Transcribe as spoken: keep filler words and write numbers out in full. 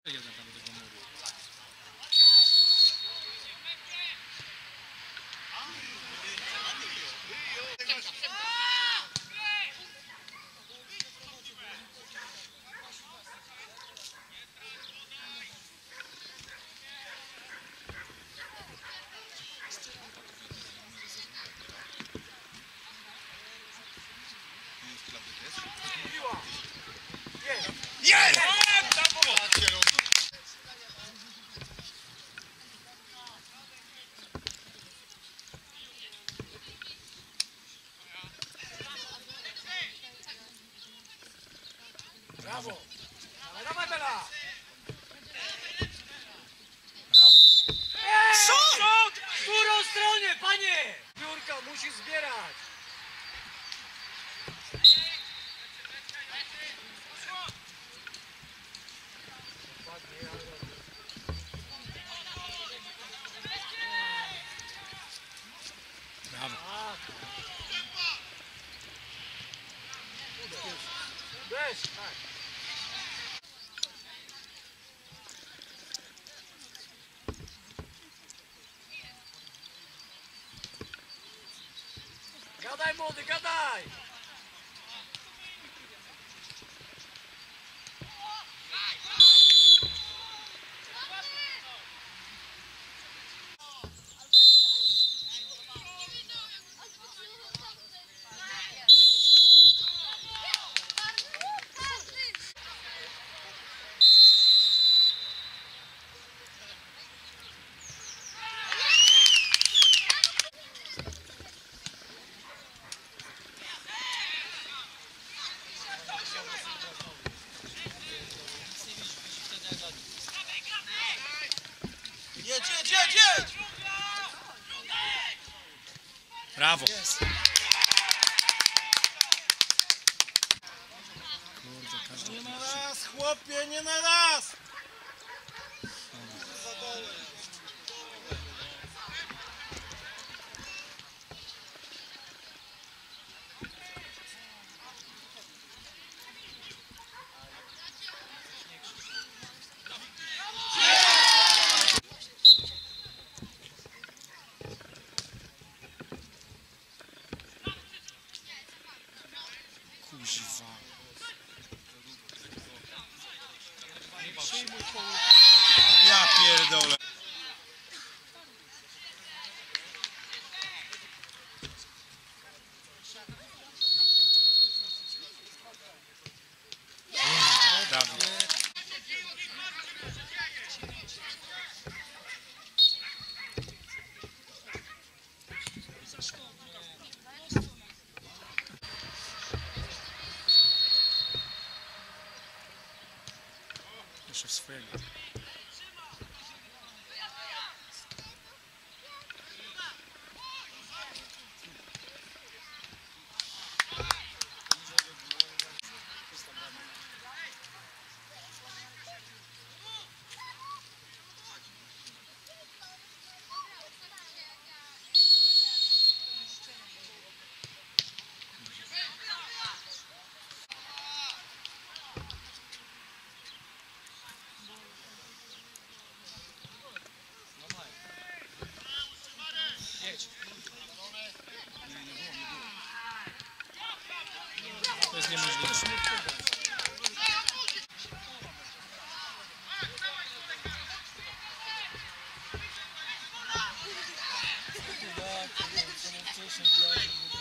Jeden tam do tego muru. Jest! Brawo! Dawaj, Bela! Brawo! Co? W którą stronę, panie? Piórka musi zbierać. Brawo! Weź, tak. Gadaj, młody, gadaj! Jedź, jedź, jedź, jedź! Brawo! Jest. Kurde, każdy Nie na pierwszy. raz, chłopie, nie na raz! Kuźwa. Ja pierdolę. Brawo! Jeszcze w swojego. To jest niemożliwe. Wcześniej